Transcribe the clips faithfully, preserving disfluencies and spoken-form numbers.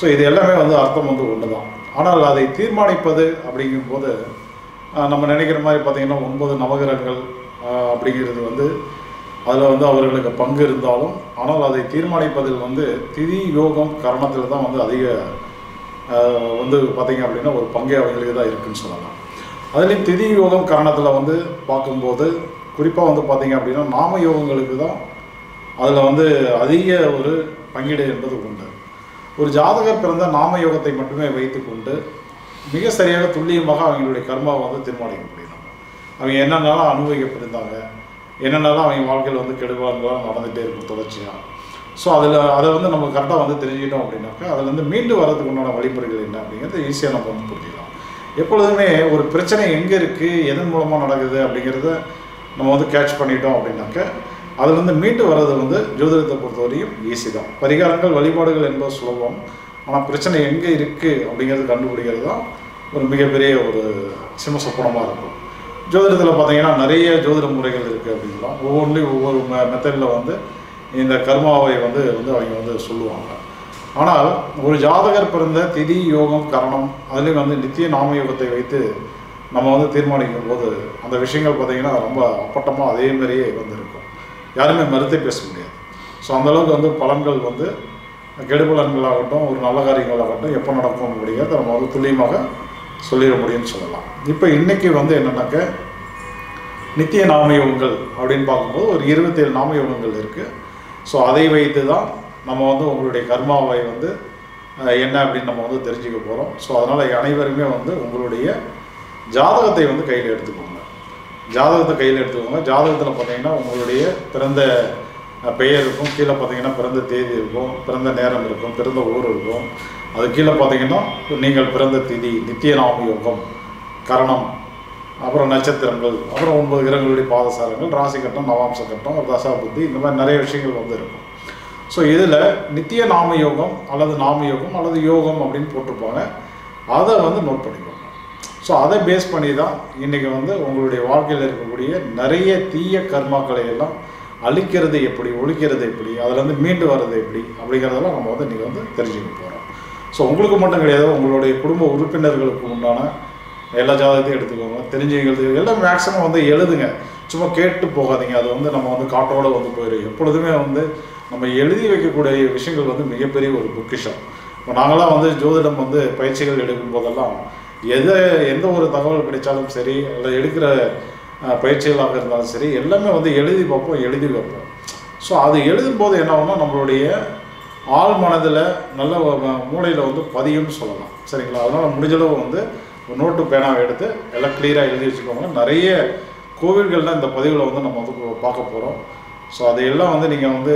So இது எல்லாமே வந்து அர்த்தம் வந்து ஒன்று தான். ஆனால் அதை தீர்மானிப்பது அப்படிங்கும்போது நம்ம நினைக்கிற மாதிரி பார்த்திங்கன்னா ஒன்பது நவகிரகங்கள் அப்படிங்கிறது வந்து அதில் வந்து அவர்களுக்கு பங்கு இருந்தாலும், ஆனால் அதை தீர்மானிப்பதில் வந்து திதி யோகம் கரணத்தில் தான் வந்து அதிக வந்து பார்த்திங்க அப்படின்னா ஒரு பங்கே அவங்களுக்கு தான் இருக்குதுன்னு சொல்லலாம். அதுலேயும் திதி யோகம் கரணத்தில் வந்து பார்க்கும்போது குறிப்பாக வந்து பார்த்திங்க அப்படின்னா நாம யோகங்களுக்கு தான் அதில் வந்து அதிக ஒரு பங்கீடு என்பது உண்டு. ஒரு ஜாதகர் பிறந்த நாம யோகத்தை மட்டுமே வைத்து கொண்டு மிக சரியாக துல்லியமாக அவங்களுடைய கர்மாவை வந்து தீர்மானிக்க முடியும். அவங்க என்னென்னாலும் அனுபவிக்கப்பட்டிருந்தாங்க, என்னென்னாலும் அவங்க வாழ்க்கையில் வந்து கெடுபாடுகளாக நடந்துகிட்டே இருக்கும் தொடர்ச்சியாக. ஸோ அதில் அதை வந்து நம்ம கரெக்டாக வந்து தெரிஞ்சுக்கிட்டோம் அப்படின்னாக்கா அதுலேருந்து மீண்டு வர்றதுக்கு உண்டான வழிமுறைகள் என்ன அப்படிங்கிறது ஈஸியாக நம்ம வந்து புரிஞ்சுக்கலாம். எப்பொழுதுமே ஒரு பிரச்சனை எங்கே இருக்குது, எதன் மூலமாக நடக்குது அப்படிங்கிறத நம்ம வந்து கேட்ச் பண்ணிட்டோம் அப்படின்னாக்கா அதுலேருந்து மீண்டு வர்றது வந்து ஜோதிடத்தை பொறுத்தவரையும் ஈஸி தான். பரிகாரங்கள் வழிபாடுகள் என்பது சுலபம், ஆனால் பிரச்சனை எங்கே இருக்குது அப்படிங்கிறது கண்டுபிடிக்கிறது தான் ஒரு மிகப்பெரிய ஒரு சிம்ம சொப்பனமாக இருக்கும். ஜோதிடத்தில் பார்த்திங்கன்னா நிறைய ஜோதிட முறைகள் இருக்குது அப்படின்லாம். ஒவ்வொன்றையும் ஒவ்வொரு மெத்தடில் வந்து இந்த கர்மாவை வந்து வந்து அவங்க வந்து சொல்லுவாங்க. ஆனால் ஒரு ஜாதகர் பிறந்த திதி யோகம் கரணம் அதுலேயும் வந்து நித்திய நாம யோகத்தை வைத்து நம்ம வந்து தீர்மானிக்கும் போது அந்த விஷயங்கள் பார்த்திங்கன்னா ரொம்ப அப்பட்டமாக அதே மாதிரியே வந்து இருக்கும். யாருமே மறுத்தே பேச முடியாது. ஸோ அந்தளவுக்கு வந்து பலன்கள் வந்து கெடுபலன்களாகட்டும் ஒரு நல்ல காரியங்களாகட்டும் எப்போ நடக்கும் அப்படிங்கிறத நம்ம வந்து துல்லியமாக சொல்லிட முடியும்னு சொல்லலாம். இப்போ இன்றைக்கி வந்து என்னென்னாக்க நித்திய நாமயோகங்கள் அப்படின்னு பார்க்கும்போது ஒரு இருபத்தேழு நாமயோகங்கள் இருக்குது. ஸோ அதை வைத்து தான் நம்ம வந்து உங்களுடைய கர்மாவை வந்து என்ன அப்படின்னு நம்ம வந்து தெரிஞ்சுக்க போகிறோம். ஸோ அதனால் அனைவருமே வந்து உங்களுடைய ஜாதகத்தை வந்து கையில் எடுத்துக்கோங்க. ஜாதகத்தை கையில் எடுத்துக்கோங்க. ஜாதகத்தில் பார்த்தீங்கன்னா உங்களுடைய பிறந்த பெயர் இருக்கும், கீழே பார்த்தீங்கன்னா பிறந்த தேதி இருக்கும், பிறந்த நேரம் இருக்கும், பிறந்த ஊர் இருக்கும். அது கீழே பார்த்தீங்கன்னா நீங்கள் பிறந்த திதி, நித்திய நாம யோகம், கரணம், அப்புறம் நட்சத்திரங்கள், அப்புறம் ஒன்பது கிரகங்களுடைய பாதசாரங்கள், ராசி கட்டம், நவாம்ச கட்டம், தசா புத்தி, இந்த மாதிரி நிறைய விஷயங்கள் வந்து இருக்கும். ஸோ இதில் நித்திய நாம யோகம் அல்லது நாம யோகம் அல்லது யோகம் அப்படின்னு போட்டிருப்பாங்க. அதை வந்து நோட் பண்ணிக்கோங்க. ஸோ அதை பேஸ் பண்ணி தான் இன்றைக்கி வந்து உங்களுடைய வாழ்க்கையில் இருக்கக்கூடிய நிறைய தீய கர்மாக்களை எல்லாம் அழிக்கிறது எப்படி, ஒழிக்கிறது எப்படி, அதுலேருந்து மீண்டு வர்றது எப்படி அப்படிங்கிறதெல்லாம் நம்ம வந்து இன்றைக்கி வந்து தெரிஞ்சுக்க போகிறோம். ஸோ உங்களுக்கு மட்டும் கிடையாது, உங்களுடைய குடும்ப உறுப்பினர்களுக்கு உண்டான எல்லா ஜாதகத்தையும் எடுத்துக்கோங்க, தெரிஞ்சுக்கிறது எல்லாம் மேக்ஸிமம் வந்து எழுதுங்க. சும்மா கேட்டு போகாதீங்க. அது வந்து நம்ம வந்து காட்டோடு வந்து போயிடும். எப்பொழுதுமே வந்து நம்ம எழுதி வைக்கக்கூடிய விஷயங்கள் வந்து மிகப்பெரிய ஒரு பொக்கிஷம். இப்போ நாங்களாம் வந்து ஜோதிடம் வந்து பயிற்சிகள் எடுக்கும் போதெல்லாம் எதை எந்த ஒரு தகவல் கிடைச்சாலும் சரி, இல்லை எடுக்கிற பயிற்சிகளாக இருந்தாலும் சரி, எல்லாமே வந்து எழுதி பார்ப்போம், எழுதி வைப்போம். ஸோ அது எழுதும்போது என்ன ஆகும்னா நம்மளுடைய ஆள் மனதில் நல்ல மூளையில் வந்து பதியும்னு சொல்லலாம். சரிங்களா? அதனால் முடிஞ்சளவு வந்து ஒரு நோட்டு பேனாவை எடுத்து எல்லாம் கிளியராக எழுதி வச்சுக்கோங்க. நிறைய கோவில்களில் இந்த பதிவில் வந்து நம்ம வந்து பார்க்க போகிறோம். ஸோ அதையெல்லாம் வந்து நீங்கள் வந்து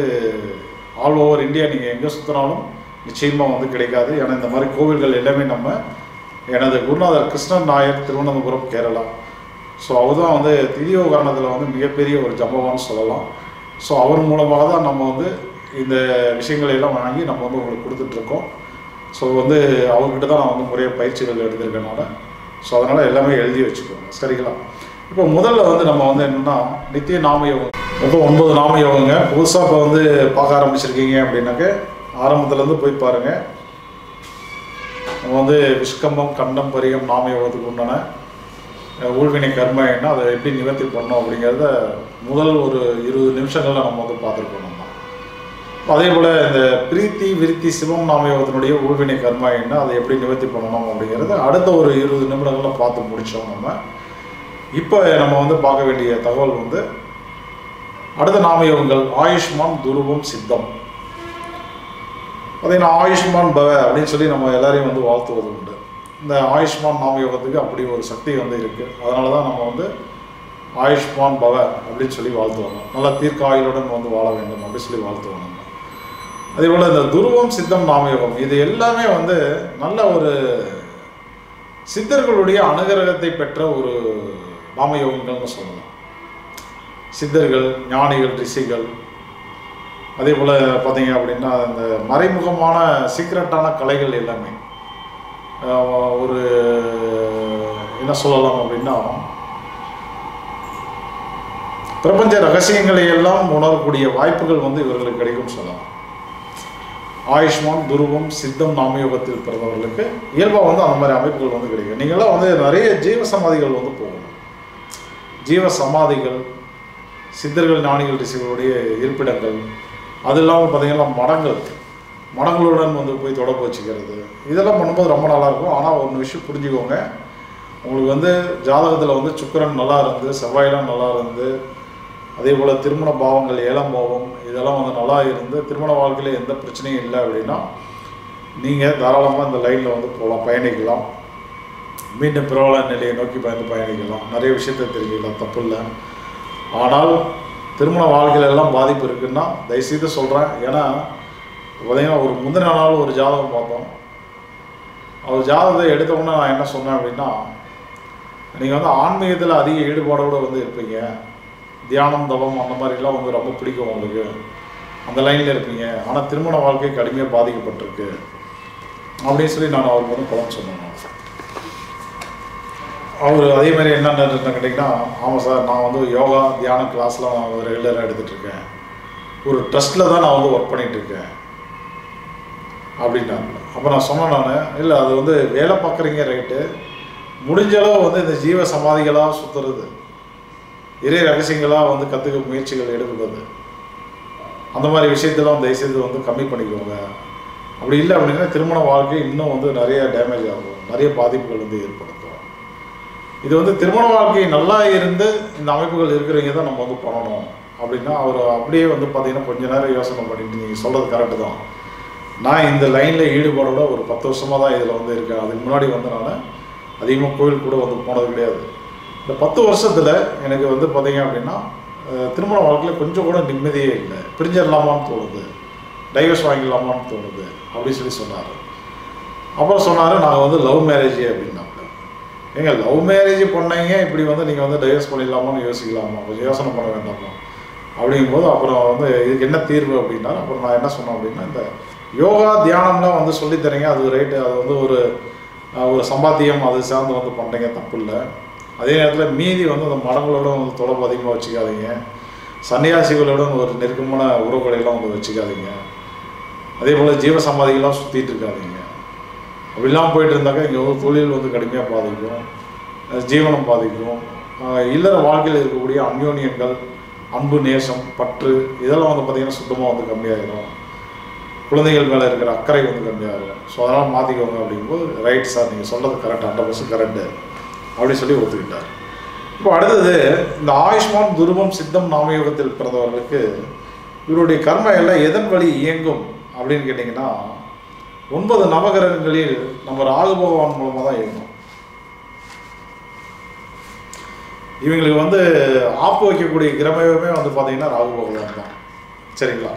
ஆல் ஓவர் இந்தியா நீங்கள் எங்கே சுற்றினாலும் நிச்சயமாக வந்து கிடைக்காது. ஏன்னா இந்த மாதிரி கோவில்கள் எல்லாமே நம்ம எனது குருநாதர் கிருஷ்ணன் நாயர், திருவனந்தபுரம், கேரளா. ஸோ அவர் தான் வந்து திதியோகரணத்தில் வந்து மிகப்பெரிய ஒரு ஜம்பவான்னு சொல்லலாம். ஸோ அவர் மூலமாக தான் நம்ம வந்து இந்த விஷயங்களை எல்லாம் வாங்கி நம்ம வந்து உங்களுக்கு கொடுத்துட்ருக்கோம். ஸோ வந்து அவர்கிட்ட தான் நான் வந்து முறைய பயிற்சிகள் எடுத்திருக்கனால ஸோ அதனால் எல்லாமே எழுதி வச்சுக்கோங்க. சரிங்களா? இப்போ முதல்ல வந்து நம்ம வந்து என்னென்னா நித்திய நாமயோகம், மொத்தம் ஒன்பது நாமயோகங்க. புதுசாக இப்போ வந்து பார்க்க ஆரம்பிச்சிருக்கீங்க அப்படின்னாக்க ஆரம்பத்துலேருந்து போய் பாருங்கள். நம்ம வந்து விஷ்கம்பம், கண்டம், பரிகம் நாமயோகத்துக்கு உண்டான ஊழ்வினை கர்மா என்ன, அதை எப்படி நிவர்த்தி பண்ணோம் அப்படிங்கிறத முதல் ஒரு இருபது நிமிஷங்களில் நம்ம வந்து பார்த்துருக்கோம். நம்ம அதே போல் இந்த பிரீத்தி விருத்தி சிவம் நாமயோகத்தினுடைய ஊழ்வினை கர்மா என்ன, அதை எப்படி நிவர்த்தி பண்ணணும் அப்படிங்கிறத அடுத்த ஒரு இருபது நிமிடங்களில் பார்த்து முடித்தோம். நம்ம இப்போ நம்ம வந்து பார்க்க வேண்டிய தகவல் வந்து அடுத்த நாமயோகங்கள் ஆயுஷ்மான், துருவம், சித்தம். பார்த்தீங்கன்னா ஆயுஷ்மான் பவ அப்படின்னு சொல்லி நம்ம எல்லாரையும் வந்து வாழ்த்துவது உண்டு. இந்த ஆயுஷ்மான் நாமயோகத்துக்கு அப்படி ஒரு சக்தி வந்து இருக்குது. அதனால தான் நம்ம வந்து ஆயுஷ்மான் பவ அப்படின்னு சொல்லி வாழ்த்துவாங்க. நல்லா தீர்க்க ஆயுளுடன் வந்து வாழ வேண்டும் அப்படின்னு சொல்லி வாழ்த்துவாங்க. அதே போல் இந்த துருவம், சித்தம், நாமயோகம் இது எல்லாமே வந்து நல்ல ஒரு சித்தர்களுடைய அனுகிரகத்தை பெற்ற ஒரு நாமயோகங்கள்னு சொல்லலாம். சித்தர்கள், ஞானிகள், ரிஷிகள், அதே போல் பார்த்தீங்க அப்படின்னா இந்த மறைமுகமான சீக்ரெட்டான கலைகள் எல்லாமே ஒரு என்ன சொல்லலாம் அப்படின்னா பிரபஞ்ச ரகசியங்களை எல்லாம் உணரக்கூடிய வாய்ப்புகள் வந்து இவர்களுக்கு கிடைக்கும் சொல்லலாம். ஆயுஷ்மான், துருவம், சித்தம், நாமயோகத்தில் பிறந்தவர்களுக்கு இயல்பாக வந்து அந்த மாதிரி அமைப்புகள் வந்து கிடைக்கும். நீங்களாம் வந்து நிறைய ஜீவ சமாதிகள் வந்து போகணும். ஜீவ சமாதிகள், சித்தர்கள், ஞானிகள், ரிஷிகளுடைய இருப்பிடங்கள், அது இல்லாமல் பார்த்தீங்கன்னா மடங்கள், மடங்களுடன் வந்து போய் தொடர்பு வச்சுக்கிறது, இதெல்லாம் பண்ணும்போது ரொம்ப நல்லாயிருக்கும். ஆனால் ஒரு விஷயம் புரிஞ்சுக்கோங்க, உங்களுக்கு வந்து ஜாதகத்தில் வந்து சுக்கிரன் நல்லா இருந்து, செவ்வாயெல்லாம் நல்லா இருந்து, அதே போல் திருமண பாவங்கள், ஏழாம் பாவம் இதெல்லாம் வந்து நல்லா இருந்து திருமண வாழ்க்கையில் எந்த பிரச்சனையும் இல்லை அப்படின்னா நீங்கள் தாராளமாக இந்த லைனில் வந்து போகலாம், பயணிக்கலாம். மீண்டும் பிரபல நிலையை நோக்கி பயந்து பயணிக்கலாம், நிறைய விஷயத்தை தெரிஞ்சுக்கலாம், தப்பு இல்லை. ஆனால் திருமண வாழ்க்கையில் எல்லாம் பாதிப்பு இருக்குன்னா தயவுசெய்து சொல்கிறேன். ஏன்னா பார்த்தீங்கன்னா ஒரு முந்தின நாள் ஒரு ஜாதகம் பார்த்தோம். அவர் ஜாதகத்தை எடுத்தோன்னே நான் என்ன சொன்னேன் அப்படின்னா, நீங்கள் வந்து ஆன்மீகத்தில் அதிக ஈடுபாடோடு வந்து இருப்பீங்க, தியானம், தவம் அந்த மாதிரிலாம் வந்து ரொம்ப பிடிக்கும் உங்களுக்கு, அந்த லைனில் இருப்பீங்க. ஆனால் திருமண வாழ்க்கை கடுமையாக பாதிக்கப்பட்டிருக்கு அப்படின்னு சொல்லி நான் அவருக்கு வந்து பலன் சொன்னேன். அவர் அதே மாதிரி என்னென்ன கேட்டிங்கன்னா, ஆமாம் சார், நான் வந்து யோகா தியான கிளாஸ்லாம் நான் ரெகுலராக எடுத்துகிட்ருக்கேன், ஒரு ட்ரஸ்ட்டில் தான் நான் வந்து ஒர்க் பண்ணிகிட்ருக்கேன் அப்படின்னாங்க. அப்போ நான் சொன்னேன், நான் இல்லை அது வந்து வேலை பார்க்குறீங்க ரைட்டு, முடிஞ்சளவு வந்து இந்த ஜீவ சமாதிகளாக சுற்றுறது, இறை ரகசியங்களாக வந்து கற்றுக்க முயற்சிகள் எடுக்கிறது, அந்த மாதிரி விஷயத்தெல்லாம் தயவுசெய்து வந்து கம்மி பண்ணிக்கோங்க. அப்படி இல்லை அப்படின்னா திருமண வாழ்க்கை இன்னும் வந்து நிறைய டேமேஜ் ஆகும், நிறைய பாதிப்புகள் வந்து ஏற்படுத்தும். இது வந்து திருமண வாழ்க்கை நல்லா இருந்து இந்த அமைப்புகள் இருக்கிறவங்க தான் நம்ம வந்து பண்ணணும் அப்படின்னா அவர் அப்படியே வந்து பார்த்தீங்கன்னா கொஞ்ச நேரம் யோசனை பண்ணிட்டு நீங்கள் சொல்கிறது கரெக்டு தான். நான் இந்த லைனில் ஈடுபாடோட ஒரு பத்து வருஷமாக தான் இதில் வந்து இருக்கேன். அதுக்கு முன்னாடி வந்து நான் அதிகமாக கோவில் கூட வந்து போனது கிடையாது. இந்த பத்து வருஷத்தில் எனக்கு வந்து பார்த்தீங்க அப்படின்னா திருமண வாழ்க்கையில் கொஞ்சம் கூட நிம்மதியே இல்லை, பிரிஞ்சிடலாமான்னு தோணுது, டைவர்ஸ் வாங்கிடலாமான்னு தோணுது அப்படின்னு சொல்லி சொன்னார். அப்புறம் சொன்னார், நாங்கள் வந்து லவ் மேரேஜ் அப்படின்னாங்க. ஏங்க லவ் மேரேஜ் பண்ணீங்க, இப்படி வந்து நீங்கள் வந்து டைவர்ஸ் பண்ணிடலாமான்னு யோசிக்கலாமா, கொஞ்சம் யோசனை பண்ண வேண்டாமா அப்படிங்கும்போது அப்புறம் வந்து இதுக்கு என்ன தீர்வு அப்படின்னா, அப்புறம் நான் என்ன சொன்னேன் அப்படின்னா, இந்த யோகா தியானம்லாம் வந்து சொல்லித்தரீங்க, அது ரைட்டு, அது வந்து ஒரு ஒரு சம்பாத்தியம், அது சார்ந்து வந்து பண்ணுறீங்க, தப்பு இல்லை. அதே நேரத்தில் மீதி வந்து அந்த மடங்களோட வந்து தொடர்பு அதிகமாக வச்சுக்காதீங்க, சன்னியாசிகளுடன் ஒரு நெருக்கமான உறவுகளையெல்லாம் வந்து வச்சுக்காதீங்க, அதே போல் ஜீவ சமாதிகள்லாம் சுற்றிட்டு இருக்காதீங்க. அப்படிலாம் போயிட்டு இருந்தாக்கா இங்கே வந்து தொழில் வந்து கடுமையாக பாதிக்கும், ஜீவனம் பாதிக்கும், இல்லற வாழ்க்கையில் இருக்கக்கூடிய அந்யோன்யங்கள், அன்பு, நேசம், பற்று இதெல்லாம் வந்து பார்த்திங்கன்னா சுத்தமாக வந்து கம்மியாகிடும், குழந்தைகள் மேலே இருக்கிற அக்கறை வந்து கம்மியாகும். ஸோ அதெல்லாம் மாற்றிக்கோங்க அப்படிங்கும்போது ரைட் சார், நீங்கள் சொல்கிறது கரெக்ட், ஹண்ட்ரட் பர்சன்ட் கரெக்டு அப்படின்னு சொல்லி ஒத்துக்கிட்டார். இப்போ அடுத்தது இந்த ஆயுஷ்மான், துருவம், சித்தம், நாமயோகத்தில் பிறந்தவர்களுக்கு இவருடைய கர்ம எல்லாம் எதன் வழி இயங்கும் அப்படின்னு கேட்டிங்கன்னா, ஒன்பது நவகிரகங்களில் நம்ம ராகு பகவான் மூலமாக தான் இயங்கும். இவங்களுக்கு வந்து ஆப்பு வைக்கக்கூடிய கிரகமே வந்து பார்த்தீங்கன்னா ராகு பகவான் தான். சரிங்களா?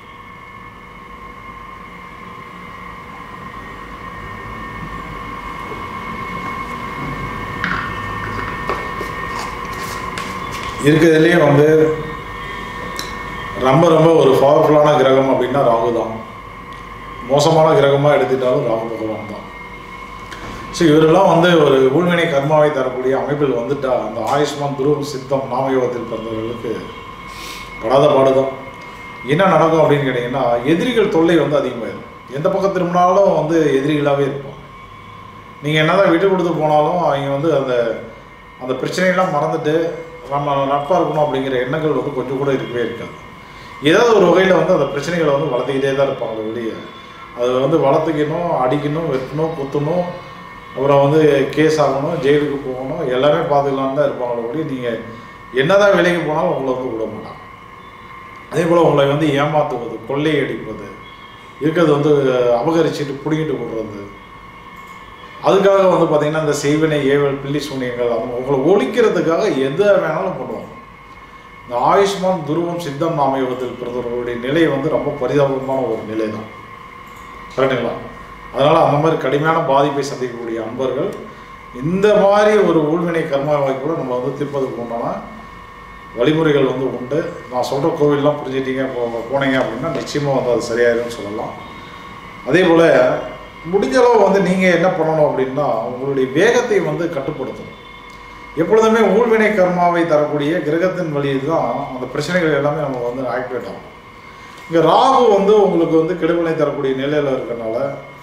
இருக்கிறதுலேயே வந்து ரொம்ப ரொம்ப ஒரு பவர்ஃபுல்லான கிரகம் அப்படின்னா ராகு தான். மோசமான கிரகமாக எடுத்துட்டாலும் ராகு பகவான் தான். ஸோ இவரெல்லாம் வந்து ஒரு ஊழ்வினை கர்மாவை தரக்கூடிய அமைப்பில் வந்துட்டா அந்த ஆயுஷ்மான், துருவம், சித்தம், நாமயோகத்தில் பிறந்தவர்களுக்கு படாத பாடுதான். என்ன நடக்கும் அப்படின்னு கேட்டிங்கன்னா, எதிரிகள் தொல்லை வந்து அதிகமாகிடும். எந்த பக்கம் திரும்பினாலும் வந்து எதிரிகளாகவே இருப்பாங்க. நீங்கள் என்ன தான் விட்டு கொடுத்து போனாலும் அவங்க வந்து அந்த அந்த பிரச்சனையெல்லாம் மறந்துட்டு நம்ம நட்பாக இருக்கணும் அப்படிங்கிற எண்ணங்கள் வந்து கொஞ்சம் கூட இருக்கவே இருக்காது. ஏதாவது ஒரு வகையில் வந்து அந்த பிரச்சனைகளை வந்து வளர்த்துக்கிட்டே தான் இருப்பாங்க வெளியே. அதை வந்து வளர்த்துக்கணும், அடிக்கணும், வெட்டணும், குத்தணும், அப்புறம் வந்து கேஸ் ஆகணும், ஜெயிலுக்கு போகணும், எல்லாமே பார்த்துக்கலான்னு தான் இருப்பாங்களே ஒழிய நீங்கள் என்ன தான் வேலைக்கு போனாலும் உங்களை வந்து விட மாட்டாங்க. அதே போல் உங்களை வந்து ஏமாற்றுவது, கொள்ளை அடிப்பது, இருக்கிறது வந்து அபகரிச்சுட்டு பிடிங்கிட்டு போடுறது, அதுக்காக வந்து பார்த்திங்கன்னா இந்த செய்வினை, ஏவல், பில்லி சூனியங்கள் அந்த உங்களை ஒழிக்கிறதுக்காக எதை வேணாலும் பண்ணுவாங்க. இந்த ஆயுஷ்மான், துருவம், சித்தம், நாமயோகத்தில் பிறந்தவர்களுடைய நிலை வந்து ரொம்ப பரிதாபமான ஒரு நிலை தான். கரெக்டுங்களா? அதனால் அந்த மாதிரி கடுமையான பாதிப்பை சந்திக்கக்கூடிய அன்பர்கள் இந்த மாதிரி ஒரு ஊழ்வினை கர்மாவை கூட நம்ம வந்து தீர்ப்பதுக்கு உண்டான வழிமுறைகள் வந்து உண்டு. நான் சொல்கிற கோவிலெலாம் புரிஞ்சிட்டிங்க போனீங்க அப்படின்னா நிச்சயமாக வந்து அது சரியாயிரும்னு சொல்லலாம். அதே போல் முடிஞ்ச அளவு வந்து நீங்கள் என்ன பண்ணணும் அப்படின்னா, உங்களுடைய வேகத்தை வந்து கட்டுப்படுத்தணும். எப்பொழுதுமே ஊழ்வினை கர்மாவை தரக்கூடிய கிரகத்தின் வழியில் தான் அந்த பிரச்சனைகள் எல்லாமே நம்ம வந்து ஆக்டிவேட் ஆகும். இங்கே ராகு வந்து உங்களுக்கு வந்து கெடுபலை தரக்கூடிய நிலையில் இருக்கிறனால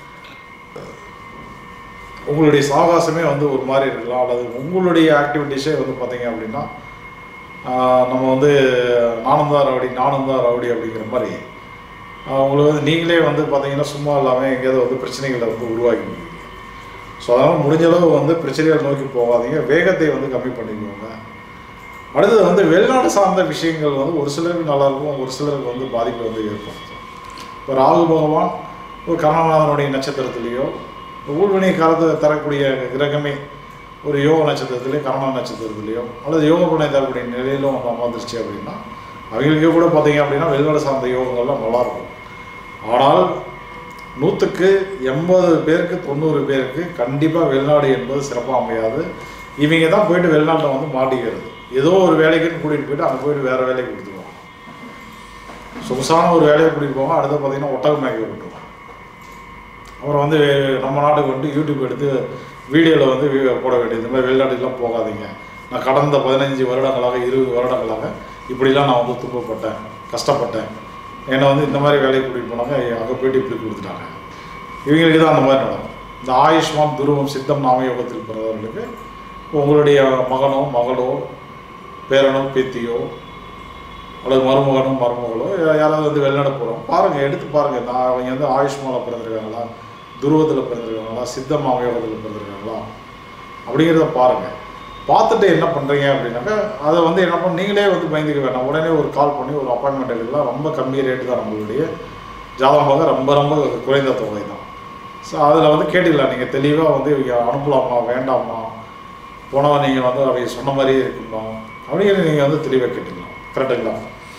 உங்களுடைய சாகாசமே வந்து ஒரு மாதிரி இருக்கலாம், அல்லது உங்களுடைய ஆக்டிவிட்டீஸே வந்து பார்த்தீங்க அப்படின்னா நம்ம வந்து நானும் தான் ரவுடி நானும் தான் ரவுடி அப்படிங்கிற மாதிரி உங்களுக்கு வந்து நீங்களே வந்து பார்த்தீங்கன்னா சும்மா இல்லாமல் எங்கேயாவது வந்து பிரச்சனைகளை வந்து உருவாக்கிடுவீங்க. ஸோ அதனால் முடிஞ்சளவு வந்து பிரச்சனைகளை நோக்கி போகாதீங்க, வேகத்தை வந்து கம்மி பண்ணிக்குவோங்க. அடுத்தது வந்து வெளிநாடு சார்ந்த விஷயங்கள் வந்து ஒரு சிலருக்கு நல்லாயிருக்கும், ஒரு சிலருக்கு வந்து பாதிப்பை வந்து ஏற்படுத்தும். இப்போ ராகு பகவான் ஒரு கர்ணநாதனுடைய நட்சத்திரத்துலேயோ ஊழ்வினை காலத்தை தரக்கூடிய கிரகமே ஒரு யோக நட்சத்திரத்துலேயோ கர்ண நட்சத்திரத்துலேயோ அல்லது யோக பலனை தரக்கூடிய நிலையிலும் வந்து அமர்ந்துருச்சு அப்படின்னா அவங்களுக்கே கூட பார்த்தீங்க அப்படின்னா வெளிநாடு சார்ந்த யோகங்கள்லாம் நல்லாயிருக்கும். ஆனால் நூற்றுக்கு எண்பது பேருக்கு தொண்ணூறு பேருக்கு கண்டிப்பாக வெளிநாடு என்பது சிறப்பாக அமையாது. இவங்க தான் போயிட்டு வெளிநாட்டில் வந்து மாட்டிக்கிறது. ஏதோ ஒரு வேலைக்குன்னு கூட்டிகிட்டு போயிட்டு அங்கே போயிட்டு வேறு வேலைக்கு கொடுத்துருவாங்க. சொகுசான ஒரு வேலையை கூட்டிகிட்டு போவாங்க, அடுத்து பார்த்தீங்கன்னா ஒட்டக மேய்க்க விட்டுருவாங்க. அப்புறம் வந்து நம்ம நாட்டுக்கு வந்து யூடியூப் எடுத்து வீடியோவில் வந்து போட வேண்டியது, இந்த மாதிரி வெளிநாட்டுக்கெலாம் போகாதீங்க, நான் கடந்த பதினஞ்சு வருடங்களாக இருபது வருடங்களாக இப்படிலாம் நான் வந்து துன்பப்பட்டேன், கஷ்டப்பட்டேன், என்னை வந்து இந்த மாதிரி வேலையை கூட்டிகிட்டு போனாங்க, அங்கே போய்ட்டு இப்படி கொடுத்துட்டாங்க. இவங்களுக்கு தான் அந்த மாதிரி நடக்கும். இந்த ஆயுஷ்மான் துருவம் சித்தம் நாமயோகத்தில் பிறந்தவர்களுக்கு உங்களுடைய மகனோ மகளோ பேரனோ பேத்தியோ அல்லது மருமகனோ மருமகளோ யாராவது வந்து வெளிநாடு போகிறோம் பாருங்கள், எடுத்து பாருங்கள். நான் அவங்க வந்து ஆயுஷ்மானில் பிறந்திருக்காங்களா, துருவத்தில் பிறந்திருக்காங்களா, சித்த நாமயோகத்தில் பிறந்திருக்காங்களா அப்படிங்கிறத பாருங்கள். பார்த்துட்டு என்ன பண்ணுறீங்க அப்படின்னாக்கா அதை வந்து என்ன பண்ண நீங்களே வந்து பயந்துக்க வேண்டாம். உடனே ஒரு கால் பண்ணி ஒரு அப்பாயின்மெண்ட் எடுக்கலாம். ரொம்ப கம்மி ரேட்டு தான் நம்மளுடைய ஜாதகமாக, ரொம்ப ரொம்ப குறைந்த தொகை தான். ஸோ அதில் வந்து கேட்டுக்கலாம், நீங்கள் தெளிவாக வந்து அனுப்பலாமா வேண்டாமா, போனவன் நீங்கள் வந்து அவங்க சொன்ன மாதிரியே இருக்குமா அப்படிங்கிறது நீங்கள் வந்து தெளிவாக கேட்டுக்கலாம். கரெக்டுங்களா?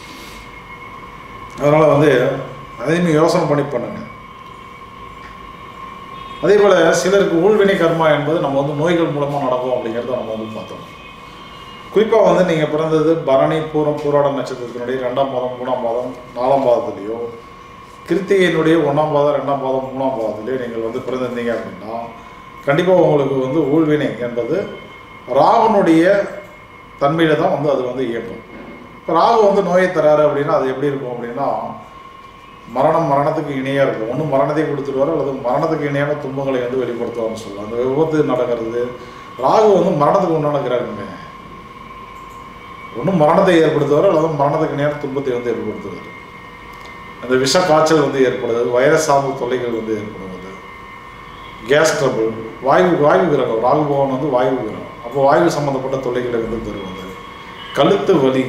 அதனால் வந்து அதையுமே யோசனை பண்ணி பண்ணுங்கள். அதே போல் சிலருக்கு ஊழ்வினை கர்மா என்பது நம்ம வந்து நோய்கள் மூலமாக நடக்கும் அப்படிங்கிறத நம்ம வந்து பார்த்தோம். குறிப்பாக வந்து நீங்கள் பிறந்தது பரணி பூரம் பூராட நட்சத்திரத்தினுடைய ரெண்டாம் பாதம் மூணாம் பாதம் நாலாம் பாதத்துலேயோ கிருத்திகையினுடைய ஒன்றாம் பாதம் ரெண்டாம் பாதம் மூணாம் பாதத்துலேயோ நீங்கள் வந்து பிறந்திருந்தீங்க அப்படின்னா கண்டிப்பாக உங்களுக்கு வந்து ஊழ்வினை என்பது ராகுனுடைய தன்மையில் தான் வந்து அது வந்து இயக்கும். இப்போ ராகு வந்து நோயை தராரு அப்படின்னா அது எப்படி இருக்கும் அப்படின்னா மரணம் மரணத்துக்கு இணையாக இருக்கும். ஒன்று மரணத்தை கொடுத்துருவார் அல்லது மரணத்துக்கு இணையான துன்பங்களை வந்து வெளிப்படுத்துவார்னு சொல்லலாம். அந்த விபத்து நடக்கிறது ராகு வந்து மரணத்துக்கு உண்டான கிரகங்க. ஒன்றும் மரணத்தை ஏற்படுத்துவார் அல்லது மரணத்துக்கு இணையான துன்பத்தை வந்து ஏற்படுத்துவார். அந்த விஷ காய்ச்சல் வந்து ஏற்படுவது, வைரஸ் சார்ந்த தொல்லைகள் வந்து ஏற்படுவது, கேஸ் ட்ரபிள், வாயு வாயு கிரகம் ராகு பகவான் வந்து வாயு கிரகம். அப்போ வாயு சம்மந்தப்பட்ட தொல்லைகளை வந்து தருவது, கழுத்து வலி,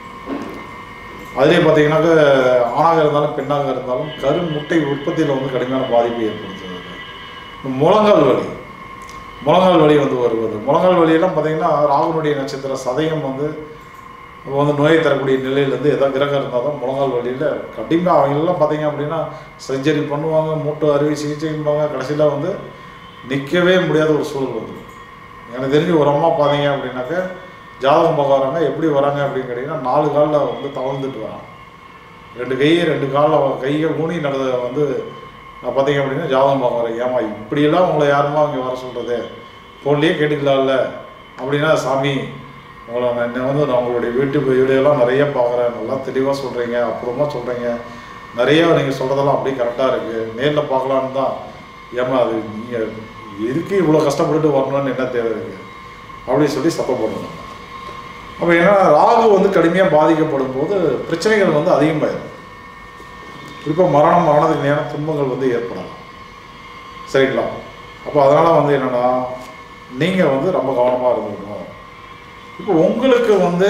அதிலே பார்த்தீங்கன்னாக்க ஆணாக இருந்தாலும் பெண்ணாக இருந்தாலும் கரு முட்டை உற்பத்தியில் வந்து கடுமையான பாதிப்பை ஏற்படுத்துவது, முழங்கால் வலி முழங்கால் வலி வந்து வருவது. முழங்கால் வலியெல்லாம் பார்த்தீங்கன்னா ராகுனுடைய நட்சத்திர சதயம் வந்து வந்து நோயை தரக்கூடிய நிலையிலேருந்து எதாவது கிரகம் இருந்தால் தான் முழங்கால் வலியில் கண்டிப்பாக அவங்களெல்லாம் பார்த்தீங்க அப்படின்னா சர்ஜரி பண்ணுவாங்க, மூட்டு அறுவை சிகிச்சைம்பாங்க, கடைசியில் வந்து நிற்கவே முடியாத ஒரு சூழல் வந்துடும். எனக்கு தெரிஞ்சு ஒரு அம்மா பார்த்தீங்க அப்படின்னாக்க ஜாதகம் பார்க்க வராங்க, எப்படி வராங்க அப்படின்னு கேட்டிங்கன்னா நாலு காலில் வந்து தவழ்ந்துட்டு வராங்க, ரெண்டு கையை ரெண்டு காலில் கையை ஊனி நடந்த வந்து நான் பார்த்தீங்க அப்படின்னா ஜாதகம் பார்க்க வரேன். ஏமா இப்படியெல்லாம் உங்களை யாருமா அங்கே வர சொல்கிறது, ஃபோன்லேயே கேட்டுக்கலாம்ல அப்படின்னா சாமி உங்களை நான் என்ன வந்து நான் உங்களுடைய வீட்டு வீடியோலாம் நிறைய பார்க்குறேன், நல்லா தெளிவாக சொல்கிறீங்க, அப்புறமா சொல்கிறீங்க, நிறைய நீங்கள் சொல்கிறதெல்லாம் அப்படியே கரெக்டாக இருக்குது, நேரில் பார்க்கலான்னு தான். ஏமா அது நீங்கள் எதுக்கு இவ்வளோ கஷ்டப்பட்டுட்டு வரணும்னு என்ன தேவை இருக்குது அப்படின்னு சொல்லி சத்தம் போடணும். அப்போ ஏன்னா ராகு வந்து கடுமையாக பாதிக்கப்படும் போது பிரச்சனைகள் வந்து அதிகமாகிடும். குறிப்பாக மரணம் மரணத்துக்கு நேரம் துன்பங்கள் வந்து ஏற்படலாம். சரிங்களா? அப்போ அதனால் வந்து என்னென்னா நீங்கள் வந்து ரொம்ப கவனமாக இருந்துக்கணும். இப்போ உங்களுக்கு வந்து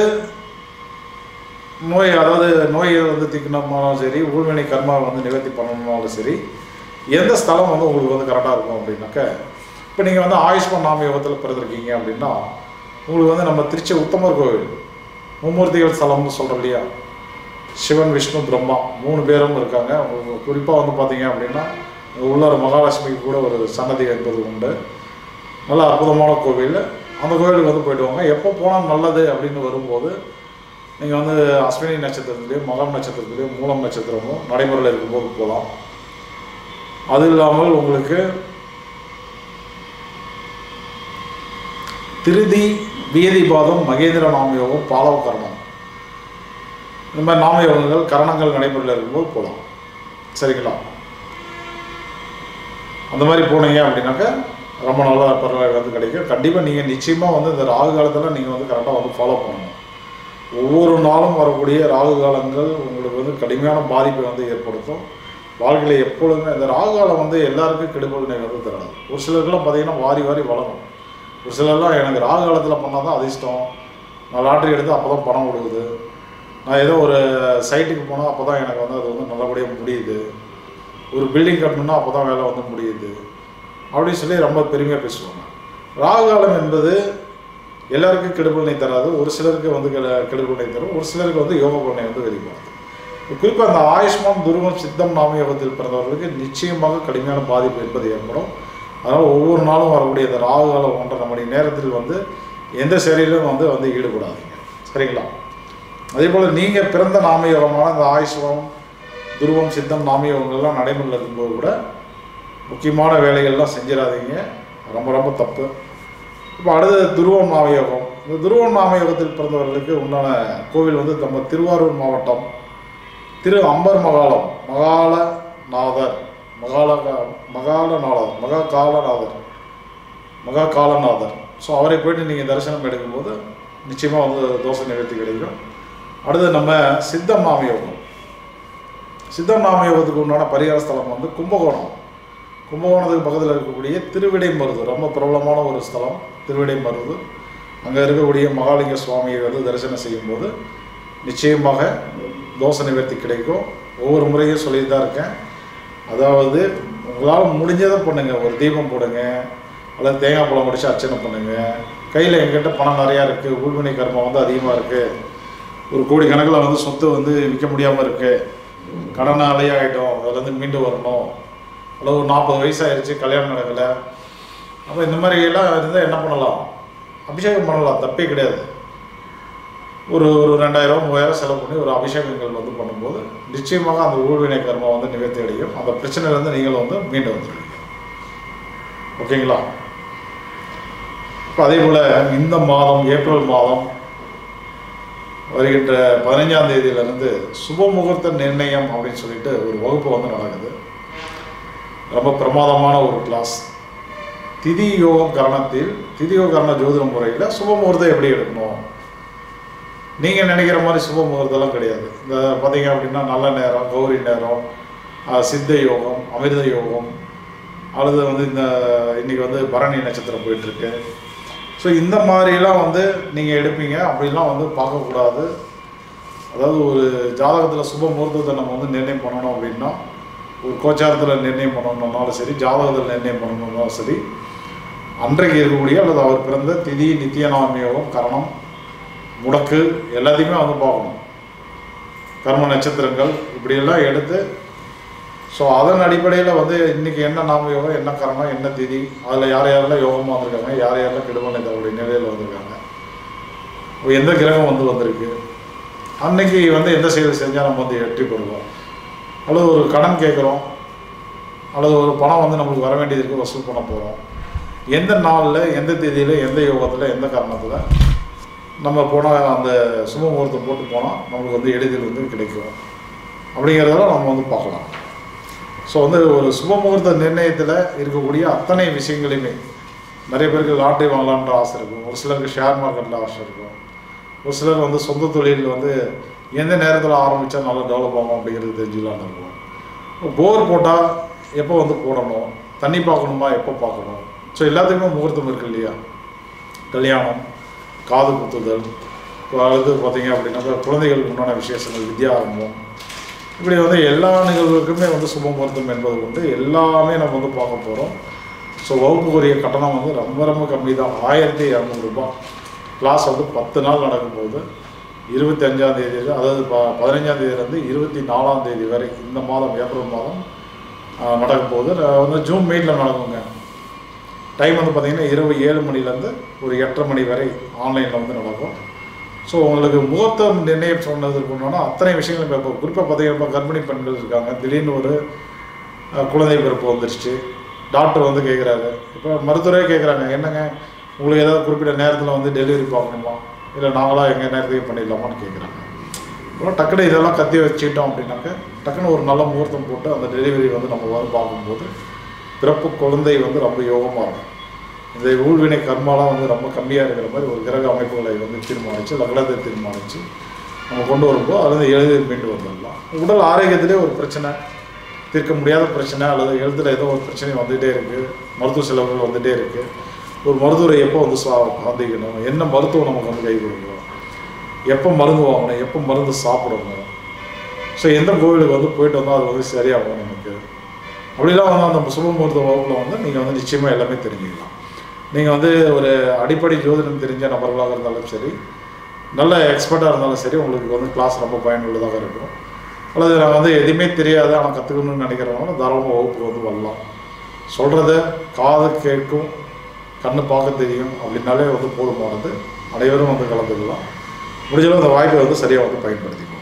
நோய், அதாவது நோயை வந்து தீக்கணும்னாலும் சரி, ஊழ்வினை கர்மாவை வந்து நிவர்த்தி பண்ணணும்னாலும் சரி, எந்த ஸ்தலம் வந்து உங்களுக்கு வந்து கரெக்டாக இருக்கும் அப்படின்னாக்க, இப்போ நீங்கள் வந்து ஆயுஷ்மான் நாம யோகத்தில் பிறந்திருக்கீங்க அப்படின்னா உங்களுக்கு வந்து நம்ம திருச்சி உத்தமர் கோவில் மும்மூர்த்திகள் ஸ்தலம்னு சொல்கிறோம் இல்லையா, சிவன் விஷ்ணு பிரம்மா மூணு பேரும் இருக்காங்க. குறிப்பாக வந்து பார்த்தீங்க அப்படின்னா உள்ளார மகாலட்சுமிக்கு கூட ஒரு சன்னதி என்பது உண்டு. நல்ல அற்புதமான கோவில். அந்த கோவிலுக்கு வந்து போய்ட்டு வாங்க. எப்போ போனால் நல்லது அப்படின்னு வரும்போது நீங்கள் வந்து அஸ்வினி நட்சத்திரத்துலேயும் மகம் நட்சத்திரத்துலேயும் மூலம் நட்சத்திரமும் நடைமுறையில் இருக்கும்போது போகலாம். அது இல்லாமல் உங்களுக்கு திருதி வீதிபாதம் மகேந்திர நாமயோகம் பாலவ கரணம் இந்த மாதிரி நாம யோகங்கள் கரணங்கள் நடைமுறையில் இருக்கும்போது போகலாம். சரிங்களா? அந்த மாதிரி போனீங்க அப்படின்னாக்கா ரொம்ப நல்லா பரவாயில்ல வந்து கிடைக்கும். கண்டிப்பாக நீங்கள் நிச்சயமாக வந்து இந்த ராகு காலத்தில் நீங்கள் வந்து கரெக்டாக வந்து ஃபாலோ பண்ணணும். ஒவ்வொரு நாளும் வரக்கூடிய ராகு காலங்கள் உங்களுக்கு வந்து கடுமையான பாதிப்பை வந்து ஏற்படுத்தும். வாழ்க்கையில் எப்பொழுதுமே இந்த ராகு காலம் வந்து எல்லாருக்கும் கெடுபலனை வந்து தராது. ஒரு சிலருக்குலாம் பார்த்தீங்கன்னா வாரி வாரி வளரும். ஒரு சிலர்லாம் எனக்கு ராகு காலத்தில் பண்ணால் தான் அதிர்ஷ்டம், நான் லாட்ரி எடுத்து அப்போ தான் பணம் கொடுக்குது, நான் ஏதோ ஒரு சைட்டுக்கு போனால் அப்போ தான் எனக்கு வந்து அது வந்து நல்லபடியாக முடியுது, ஒரு பில்டிங் கட்டணுன்னா அப்போ தான் வேலை வந்து முடியுது அப்படின்னு சொல்லி ரொம்ப பெருமையாக பேசுவாங்க. ராகு காலம் என்பது எல்லாருக்கும் கெடுபலனை தராது. ஒரு சிலருக்கு வந்து கெடுபலனை தரும், ஒரு சிலருக்கு வந்து யோக பலனை வந்து வெளிப்படுத்தும். குறிப்பாக அந்த ஆயுஷ்மான் துருவம் சித்தம் நாம யோகத்தில் பிறந்தவர்களுக்கு நிச்சயமாக கடுமையான பாதிப்பு என்பது ஏற்படும். அதனால் ஒவ்வொரு நாளும் வரக்கூடிய இந்த ராகு காலம் ஒன்றரை மணி நேரத்தில் வந்து எந்த செயலிலும் வந்து வந்து ஈடுபடாதீங்க. சரிங்களா? அதே போல் நீங்கள் பிறந்த நாமயோகமான இந்த ஆயுஷ்மான் துருவம் சித்தம் நாமயோகங்கள்லாம் நடைமுறையில் இருக்கும்போது கூட முக்கியமான வேலைகள்லாம் செஞ்சிடாதீங்க. ரொம்ப ரொம்ப தப்பு. இப்போ அடுத்தது துருவம் நாமயோகம். இந்த துருவம் நாமயோகத்தில் பிறந்தவர்களுக்கு உண்டான கோவில் வந்து நம்ம திருவாரூர் மாவட்டம் திரு அம்பர் மகாலம் மகாலநாதர் மகால மகாலநாதர் மகா காலநாதர் மகா காலநாதர் ஸோ அவரை போய்ட்டு நீங்கள் தரிசனம் எடுக்கும்போது நிச்சயமாக வந்து தோசை நிவர்த்தி கிடைக்கும். அடுத்து நம்ம சித்தம் நாமயோகம். சித்தம் நாமயோகத்துக்கு உண்டான பரிகார ஸ்தலம் வந்து கும்பகோணம். கும்பகோணத்துக்கு பக்கத்தில் இருக்கக்கூடிய திருவிடைமருது ரொம்ப பிரபலமான ஒரு ஸ்தலம் திருவிடைமருது. அங்கே இருக்கக்கூடிய மகாலிங்க சுவாமியை வந்து தரிசனம் செய்யும்போது நிச்சயமாக தோசை நிவர்த்தி கிடைக்கும். ஒவ்வொரு முறையும் சொல்லிட்டு தான் இருக்கேன். அதாவது உங்களால் முடிஞ்சதை பண்ணுங்கள். ஒரு தீபம் போடுங்க, அல்லது தேங்காய் பழம் முடிச்சு அர்ச்சனை பண்ணுங்கள். கையில் எங்கிட்ட பணம் நிறையா இருக்குது, ஊழ்வினை கர்மம் வந்து அதிகமாக இருக்குது, ஒரு கோடி கணக்கில் வந்து சொத்து வந்து விற்க முடியாமல் இருக்குது, கடனை அலையாகிட்டோம், அதுலேருந்து மீண்டு வரணும், அல்லது ஒரு நாற்பது வயசு ஆயிடுச்சு கல்யாணம் நடக்கலை, அப்போ இந்த மாதிரி எல்லாம் இருந்தால் என்ன பண்ணலாம்? அபிஷேகம் பண்ணலாம், தப்பே கிடையாது. ஒரு ஒரு ரெண்டாயிரம் மூவாயிரம் செலவு பண்ணி ஒரு அபிஷேகங்கள் வந்து பண்ணும்போது நிச்சயமாக அந்த ஊழ்வினை கர்மம் வந்து நிவர்த்தி அடையும். அந்த பிரச்சனையிலேருந்து நீங்கள் வந்து மீண்டு வந்துடுவீங்க. ஓகேங்களா? இப்போ அதே போல் இந்த மாதம் ஏப்ரல் மாதம் வருகின்ற பதினைஞ்சாம் தேதியிலிருந்து சுப முகூர்த்த நிர்ணயம் அப்படின்னு சொல்லிட்டு ஒரு வகுப்பு வந்து நடக்குது. ரொம்ப பிரமாதமான ஒரு கிளாஸ். திதி யோகம் கரணத்தில் திதி யோக கரண ஜோதிட முறையில் சுப முகூர்த்தம் எப்படி எடுக்கணும். நீங்கள் நினைக்கிற மாதிரி சுப முகூர்த்தம்லாம் கிடையாது. இந்த பார்த்தீங்க அப்படின்னா நல்ல நேரம், கௌரி நேரம், சித்த யோகம், அமிர்த யோகம், அல்லது வந்து இந்த இன்றைக்கி வந்து பரணி நட்சத்திரம் போயிட்டுருக்கு. ஸோ இந்த மாதிரிலாம் வந்து நீங்கள் எடுப்பீங்க. அப்படிலாம் வந்து பார்க்கக்கூடாது. அதாவது ஒரு ஜாதகத்தில் சுப முகூர்த்தத்தை நம்ம வந்து நிர்ணயம் பண்ணணும் அப்படின்னா, ஒரு கோச்சாரத்தில் நிர்ணயம் பண்ணணுன்னாலும் சரி, ஜாதகத்தில் நிர்ணயம் பண்ணணுன்னாலும் சரி, அன்றைக்கு இருக்கக்கூடிய அல்லது அவர் பிறந்த திதி நித்தியநாம யோகம் கரணம் முடக்கு எல்லாத்தையுமே வந்து பார்க்கணும். கர்ம நட்சத்திரங்கள் இப்படியெல்லாம் எடுத்து ஸோ அதன் அடிப்படையில் வந்து இன்றைக்கி என்ன நாம யோகம், என்ன கரணம், என்ன திதி, அதில் யார் யாரெல்லாம் யோகமாக வந்திருக்காங்க, யார் யாரெல்லாம் கெடுமனை தவறுடைய நிலையில் வந்திருக்காங்க, எந்த கிரகம் வந்து வந்திருக்கு, அன்னைக்கு வந்து எந்த செயல் செஞ்சால் நம்ம வந்து வெற்றி பெறுவோம், அல்லது ஒரு கடன் கேட்குறோம், அல்லது ஒரு பணம் வந்து நம்மளுக்கு வர வேண்டியது இருக்குது, வசூல் பண்ண போகிறோம், எந்த நாளில் எந்த தேதியில் எந்த யோகத்தில் எந்த காரணத்தில் நம்ம போனால் அந்த சுப முகூர்த்தம் போட்டு போனால் நம்மளுக்கு வந்து எளிதில் வந்து கிடைக்கும் அப்படிங்கிறதெல்லாம் நம்ம வந்து பார்க்கலாம். ஸோ வந்து ஒரு சுப முகூர்த்த நிர்ணயத்தில் இருக்கக்கூடிய அத்தனை விஷயங்களையுமே நிறைய பேருக்கு லாட்ரி வாங்கலான்ற ஆசை இருக்கும், ஒரு சிலருக்கு ஷேர் மார்க்கெட்டில் ஆசை இருக்கும், ஒரு சிலர் வந்து சொந்த தொழில் வந்து எந்த நேரத்தில் ஆரம்பித்தா நல்லா டெவலப் ஆகும் அப்படிங்கிறது தெரிஞ்சுக்கலான்னு இருக்கும். போர் போட்டால் எப்போ வந்து போடணும், தண்ணி பார்க்கணுமா எப்போ பார்க்கணும், ஸோ எல்லாத்துக்குமே முகூர்த்தம் இருக்குது இல்லையா. கல்யாணம், காது குத்துதல், அடுத்து பார்த்தீங்க அப்படின்னாக்கா குழந்தைகளுக்கு உண்டான விசேஷங்கள், வித்யா ஆரம்பம், இப்படி வந்து எல்லா நிகழ்வுகளுக்குமே வந்து சுப முகூர்த்தம் என்பது வந்து எல்லாமே நம்ம வந்து பார்க்க போகிறோம். ஸோ வகுப்புக்குரிய கட்டணம் வந்து ரொம்ப ரொம்ப கம்மி தான், ஆயிரத்தி இரநூறுபா. கிளாஸ் வந்து பத்து நாள் நடக்கும்போது இருபத்தி அஞ்சாம் தேதி அதாவது ப பதினஞ்சாம் தேதியிலேருந்து இருபத்தி நாலாம் தேதி வரை இந்த மாதம் ஏப்ரல் மாதம் நடக்கும்போது வந்து ஜூன் மெயினில் நடக்குங்க. டைம் வந்து பார்த்திங்கன்னா இரவு ஏழு மணிலேருந்து ஒரு எட்டரை மணி வரை ஆன்லைனில் வந்து நடக்கும். ஸோ உங்களுக்கு முகூர்த்தம் நிர்ணயம் சொன்னதுக்கு முன்னாடி அத்தனை விஷயங்கள் இப்போ குறிப்பாக பார்த்தீங்கன்னா கர்ப்பிணி பெண்கள் இருக்காங்க, திடீர்னு ஒரு குழந்தை பிறப்பு வந்துருச்சு, டாக்டர் வந்து கேட்குறாரு, இப்போ மருத்துவரே கேட்குறாங்க, என்னங்க உங்களுக்கு ஏதாவது குறிப்பிட்ட நேரத்தில் வந்து டெலிவரி பார்க்கணுமா, இல்லை நாங்களாம் எங்கள் நேரத்துக்கு பண்ணிடலாமான்னு கேட்குறாங்க. அப்புறம் டக்குனு இதெல்லாம் கத்தி வச்சுக்கிட்டோம் அப்படின்னாக்க டக்குன்னு ஒரு நல்ல முகூர்த்தம் போட்டு அந்த டெலிவரி வந்து நம்ம வந்து பார்க்கும்போது பிறப்பு குழந்தை வந்து ரொம்ப யோகமாக இருக்கும். இந்த ஊழ்வினை கர்மாலாம் வந்து ரொம்ப கம்மியாக இருக்கிற மாதிரி ஒரு கிரக அமைப்புகளை வந்து தீர்மானித்து லக்னத்தை தீர்மானித்து நம்ம கொண்டு வரும்போது அது வந்து எளிதில் மீண்டு வந்துடலாம். உடல் ஆரோக்கியத்திலே ஒரு பிரச்சனை, தீர்க்க முடியாத பிரச்சனை அல்லது எழுத்தில் ஏதோ ஒரு பிரச்சனை வந்துகிட்டே இருக்குது, மருத்துவ செலவுகள் வந்துகிட்டே இருக்குது. ஒரு மருத்துவரை எப்போ வந்து சா சந்திக்கணும், என்ன மருத்துவம் நமக்கு வந்து கை கொடுக்கணும், எப்போ மருந்து வாங்கணும், எப்போ மருந்து சாப்பிடணும், ஸோ எந்த கோவிலுக்கு வந்து போயிட்டு வந்தால் அது வந்து சரியாகும் நமக்கு அப்படிலாம் வந்து அந்த சுப முகூர்த்த வகுப்பில் வந்து நீங்கள் வந்து நிச்சயமாக எல்லாமே தெரிஞ்சுக்கலாம். நீங்கள் வந்து ஒரு அடிப்படை ஜோதிடம் தெரிஞ்ச நபர்களாக இருந்தாலும் சரி, நல்ல எக்ஸ்பர்ட்டாக இருந்தாலும் சரி, உங்களுக்கு வந்து கிளாஸ் ரொம்ப பயனுள்ளதாக இருக்கும். அல்லது நான் வந்து எதுவுமே தெரியாது ஆனால் கற்றுக்கணும்னு நினைக்கிறவங்க தாராளமாக வகுப்பு வந்து வரலாம். சொல்கிறத காது கேட்கும், கண்ணு பார்க்க தெரியும் அப்படின்னாலே வந்து போதுமானது. அனைவரும் வந்து கலந்துக்கலாம். முடிஞ்சளவு அந்த வாய்ப்பை வந்து சரியாக வந்து பயன்படுத்திக்கணும்.